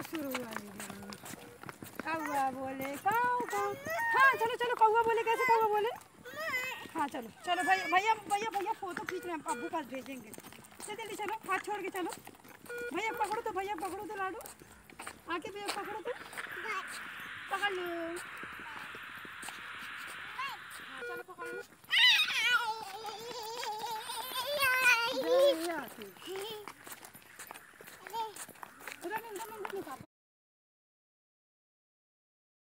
शुरू हुआ कौआ बोले काऊ काऊ। हाँ चलो चलो कौआ बोले, कैसे कौआ बोले? हाँ चलो चलो भैया भैया भैया भैया फोटो खींच रहे हैं, अब्बू पास भेजेंगे। चलो जल्दी चलो, हाथ छोड़ के चलो। भैया पकड़ो तो, भैया पकड़ो तो लाडू, आके भैया पकड़ो तो, पकड़ लो। हाँ चलो पकड़ लो। जय